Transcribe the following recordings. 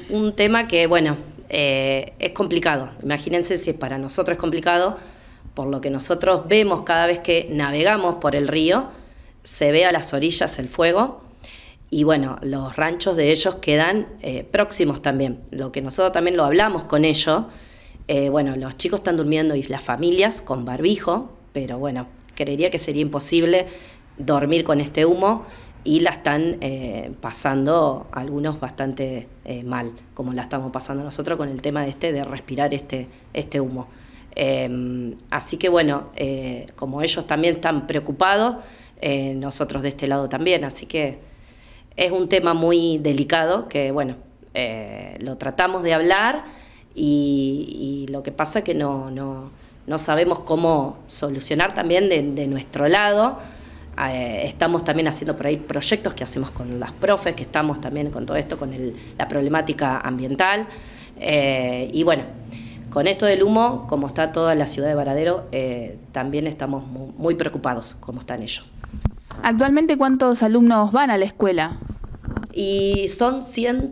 un tema que, bueno, es complicado. Imagínense si para nosotros es complicado, por lo que nosotros vemos cada vez que navegamos por el río, se ve a las orillas el fuego y bueno, los ranchos de ellos quedan próximos también. Lo que nosotros también lo hablamos con ellos, bueno, los chicos están durmiendo y las familias con barbijo, pero bueno, creería que sería imposible dormir con este humo y la están pasando algunos bastante mal, como la estamos pasando nosotros con el tema de respirar este humo. Así que bueno, como ellos también están preocupados, nosotros de este lado también, así que es un tema muy delicado que bueno, lo tratamos de hablar y lo que pasa es que no sabemos cómo solucionar también de nuestro lado. Estamos también haciendo por ahí proyectos que hacemos con las profes, que estamos también con todo esto, con la problemática ambiental. Y bueno, con esto del humo, como está toda la ciudad de Varadero, también estamos muy preocupados como están ellos. Actualmente, ¿cuántos alumnos van a la escuela? Y son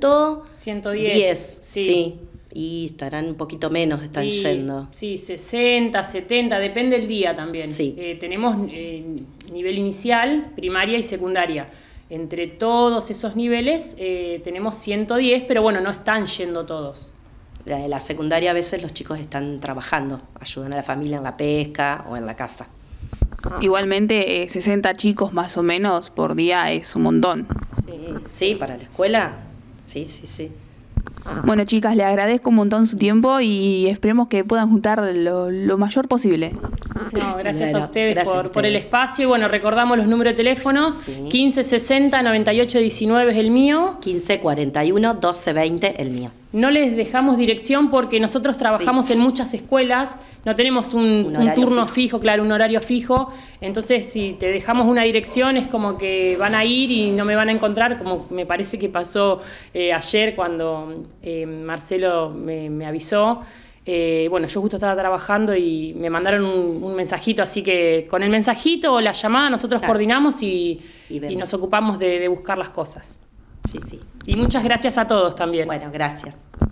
110, sí. Y estarán un poquito menos, están yendo. Sí, 60, 70, depende del día también. Sí. Tenemos nivel inicial, primaria y secundaria. Entre todos esos niveles tenemos 110, pero bueno, no están yendo todos. La secundaria a veces los chicos están trabajando, ayudan a la familia en la pesca o en la casa. Igualmente, 60 chicos más o menos por día es un montón. Sí, para la escuela, sí. Bueno, chicas, le agradezco un montón su tiempo y esperemos que puedan juntar lo mayor posible. No, gracias a ustedes por el espacio. Y bueno, recordamos los números de teléfono. Sí. 1560 9819 es el mío. 1541 1220 el mío. No les dejamos dirección porque nosotros trabajamos en muchas escuelas, no tenemos un turno fijo, claro, un horario fijo. Entonces, si te dejamos una dirección es como que van a ir y no me van a encontrar, como me parece que pasó ayer cuando Marcelo me avisó. Bueno, yo justo estaba trabajando y me mandaron un mensajito, así que con el mensajito o la llamada nosotros coordinamos y nos ocupamos de buscar las cosas. Sí. Y muchas gracias a todos también. Bueno, gracias.